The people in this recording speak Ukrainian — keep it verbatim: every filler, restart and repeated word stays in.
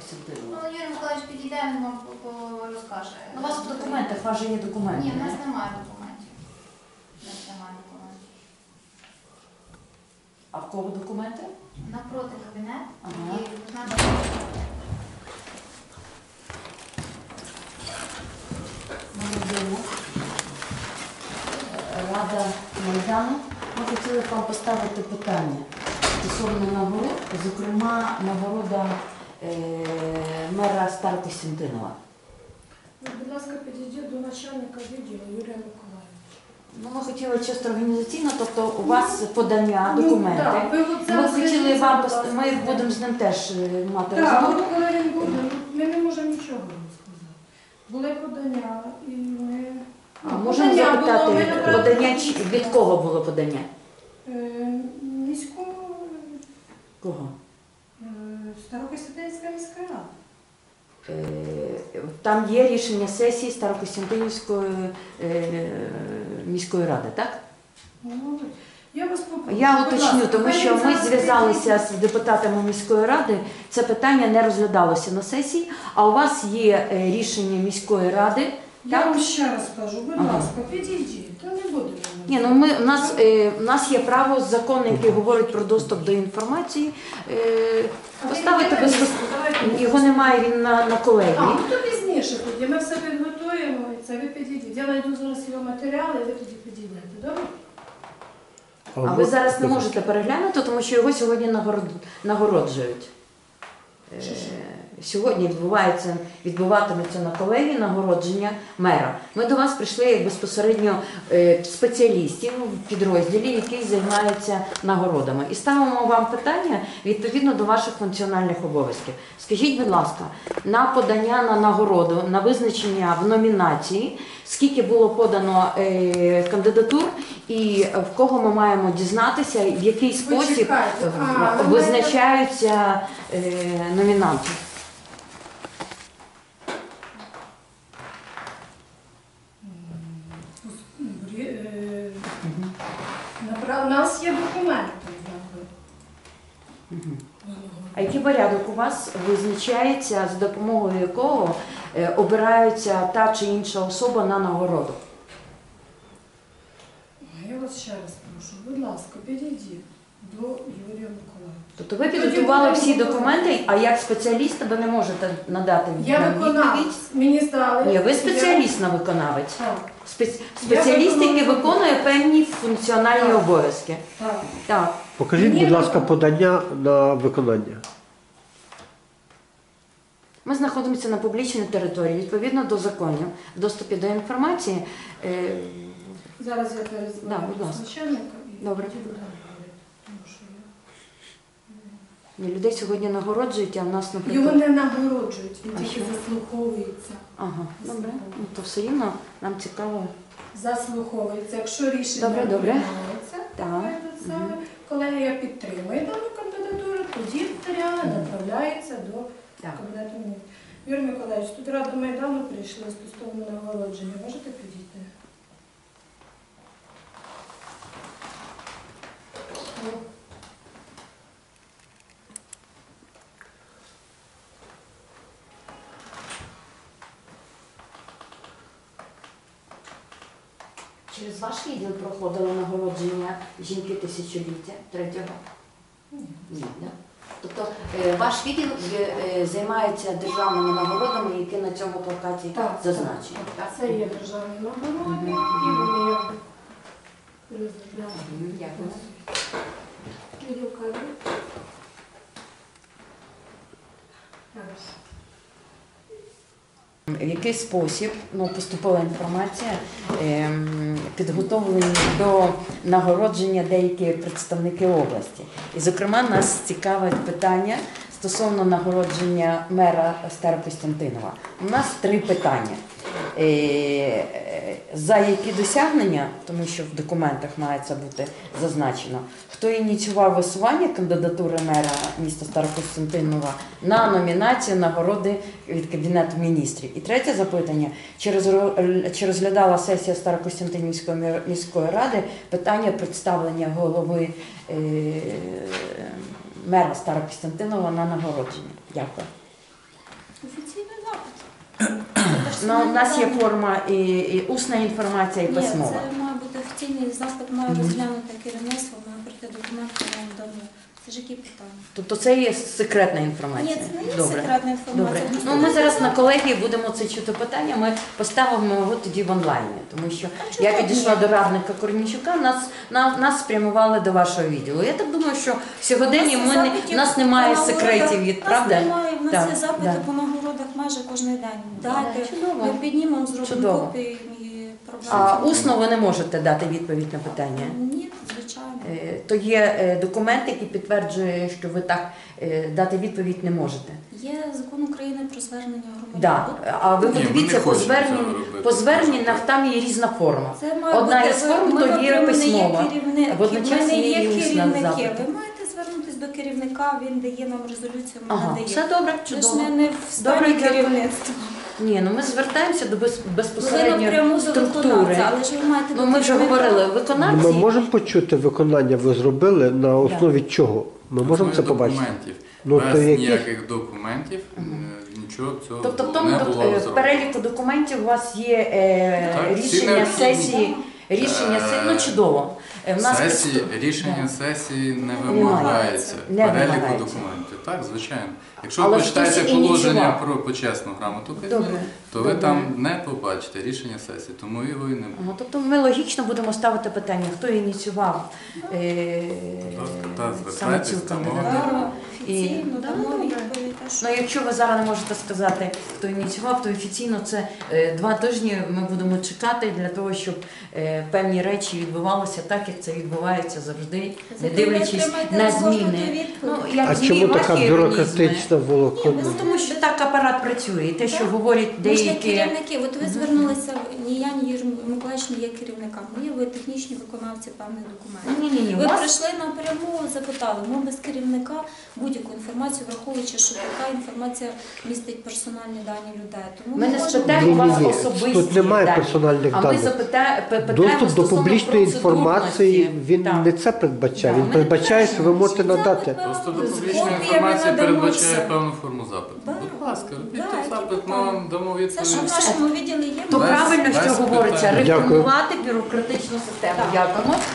Старокостянтинова? Ну, Юрій Миколаївич підійде, він вам розкаже. У вас в документах, у вас же є документи. Ні, в нас немає документів. У нас немає документів. А в кого документи? Напроти кабінет. Ага. І вона Рада Майдану. Ми хотіли вам поставити питання стосовно нагород, зокрема нагорода е, мера Старокостянтинова. Будь ласка, підійдіть до начальника відділу Юрія Миколаївича. Ну, ми хотіли чисто організаційно, тобто у вас подання, Ну, документи. так, ви от Ми зараз хотіли скажіть, вам, будь пост- ласка, ми це. будемо з ним теж е, мати Так, розмову. от коли він буде, ми не можемо нічого вам сказати. Були подання, і ми... А ну, можемо подання запитати, було, ми направили подання чи- міську. від кого було подання? Е, Міську... Кого? е, Старокостянтинська міська рада. Е, Там є рішення сесії Старокостянтинівської е, міської ради, так? Ну, я вас попрошу, Я будь уточню, ласка, тому хай що він ми зараз зв'язалися підійде. з депутатами міської ради, це питання не розглядалося на сесії, а у вас є е, рішення міської ради. Я Так? вам ще раз кажу, будь Ага. ласка, підійдіть, то не буде. Ні, ну ми, у, нас, е, у нас є право, закон, який говорить про доступ до інформації, е, поставити без... Його немає, він на, на колегії. А, ну то пізніше тоді. Ми все підготуємо і це ви підійдіть. Я знайду зараз його матеріали, і ви тоді підійдете. Добре? А ви зараз не можете переглянути, тому що його сьогодні нагород- нагороджують. Е, Сьогодні відбувається, відбуватиметься на колегії нагородження мера. Ми до вас прийшли як безпосередньо е, спеціалістів в підрозділі, який займається нагородами. І ставимо вам питання відповідно до ваших функціональних обов'язків. Скажіть, будь ласка, на подання на нагороду, на визначення в номінації, скільки було подано е, кандидатур і в кого ми маємо дізнатися, в який спосіб чекайте. А, ви визначаються е, номінанти? Е, напра- У нас є документи. якби. А який порядок у вас визначається, за допомогою якого е, обирається та чи інша особа на нагороду? Я вас ще раз прошу, будь ласка, підійдіть до Юрія Миколаївича. Тобто ви підготували всі документи, а як спеціаліст ви не можете надати Я нам відповідь? виконавець. Мені здали. Ні, ви Я- спеціаліст на виконавець. Так, Спец- Спеціаліст, який виконує певні функціональні Так. обов'язки. так. Так. Покажіть, Ні, будь ласка, ну, подання на виконання. Ми знаходимося на публічній території, відповідно до законів, в доступі до інформації. е, Зараз я перезвоню Да, будь ласка. начальника і Добре. тоді будемо говорити. Тому що я- Ні, людей сьогодні нагороджують, а в нас, Його наприклад... не нагороджують, він А тільки що? заслуховується. Ага, добре. Ну, то все рівно нам цікаво. Заслуховується. Якщо рішення Добре, добре. приймається, Так. то це колегія підтримує дану кандидатуру, тоді матеріали направляються до Так. Кабінету міністрів. Юрій Миколаївич, тут Рада Майдану прийшли стосовно нагородження. Можете підійти? Через ваш відділ проходило нагородження жінки тисячоліття третього? Ні. Ні, да? Тобто е, ваш відділ е, е, займається державними нагородами, які на цьому плакаті Так, зазначені. так. Це є державні нагороди, і вони як розробляють. Мгм, Дякую. Відділ кадрів. Зараз. В який спосіб ну, поступила інформація, ем, підготовлені до нагородження деякі представники області. І, зокрема, нас цікавить питання стосовно нагородження мера Старокостянтинова. У нас три питання. Е, За які досягнення, тому що в документах має це бути зазначено, хто ініціював висування кандидатури мера міста Старокостянтинова на номінацію нагороди від Кабінету міністрів. І третє запитання, чи розро- чи розглядала сесія Старокостянтинівської мі- міської ради питання представлення голови е, мера Старокостянтинова на нагородження. Дякую. Ну, у нас є форма і, і усна інформація, і Ні, письмова. це має бути офіційний запит, має розглянути керівництво, має прийти документи, має давно. Це ж які питання? Тобто це є секретна Ні, інформація? це не є Добре. секретна інформація. Добре. Просто Ну, ми це зараз на запит. колегії будемо це чути питання, ми поставимо його тоді в онлайні, тому що А чого я підійшла ні? до радника Корнійчука, нас, на, нас спрямували до вашого відділу. Я так думаю, що в сьогоденні У ми, нас не- є запитів в нас немає по секретів нагородах. від, У нас правда? немає, в нас Так, є запити да. по нагородах майже кожен день. Дайте, чудово. ми піднімемо, зробимо Чудово. копії і проблем. А усно ви не можете дати відповідь на питання? Ні, звичайно. Е, То є е, документ, який підтверджує, що ви так е, дати відповідь не можете. Є закон України про звернення громадян. Да. А ви Ні, ми подивіться, не по хочемо зверненню, цього робити. по зверненнях там є різна форма. Це має Одна бути, із ви- форм ми, то є наприклад, не письмова. керівники, Водночас ми не є є і усна керівники. запит. Ви маєте звернутися до керівника, він дає нам резолюцію, ми Ага, надаємо. все добре, Ми ж чудово. не, не в стані Добре, дякую. керівництва. Ні, ну ми звертаємося до без- Ви безпосередньо напряму до структури. виконавця, але ж ви маєте Ну до ми вже керівника. говорили, Ми виконавці. можемо почути виконання, ви зробили на основі чого? Ми можемо це побачити? Документів. Ну, Без то яких? ніяких документів е, нічого цього Тобто в не тому було док- е, в зроблено. переліку документів у вас є е, Так, всі рішення необхідні. сесії, рішення сесії, ну Е, чудово. Е, в нас Сесії, підступ- рішення Да. сесії не Немає. вимагається в Не переліку вимагається. документів. Так, звичайно. Якщо Але ви почитаєте хтось положення ініціював. про почесну грамоту казни, Добре, то ви добре. там не побачите рішення сесії, тому його і не буде. Ага, тобто ми логічно будемо ставити питання, хто ініціював е, Будь ласка, та, саме цю звертайтесь, дамо. кандидатуру. Да, офіційно І- дамо Да, добре. відповідь. а що? Ну, якщо ви зараз не можете сказати, хто ініціював, то офіційно це е, два тижні ми будемо чекати для того, щоб е, певні речі відбувалися так, як це відбувається завжди, не Зате ви дивлячись отримаєте на кожну зміни. відповідь. Ну, як А змії, чому ваші така організми. бюрократична волокна? Ну, тому що так апарат працює, і те, що Так. говорять Ми ж не деякі. керівники. От ви звернулися, ні я, ні Юрій Миколаївич не є керівниками. Ми є ви технічні виконавці певних документів. Ні, ні, ні, у Ви вас прийшли напряму, запитали. Ми без керівника будь-яку інформацію, враховуючи, що така інформація містить персональні дані людей. Тому ми не можемо- спитаємо у вас Ні-ні-ні, особисті тут немає дані, персональних а ми даних. запита- пи- питаємо Доступ до стосовно публічної інформації, процедурності. він Так. не це передбачає. Да, Він ми передбачає, що ви можете Запит надати. ми Просто до з публічної копіями інформації надамо передбачає все. певну форму запиту. Да. Будь ласка, робіть Да, той які запит, ми питання? вам дамо Це відповідь. що в нашому відділі є. То Без- правильно, без що говориться, питань. Дякую. реформувати бюрократичну систему. Так. Дякуємо.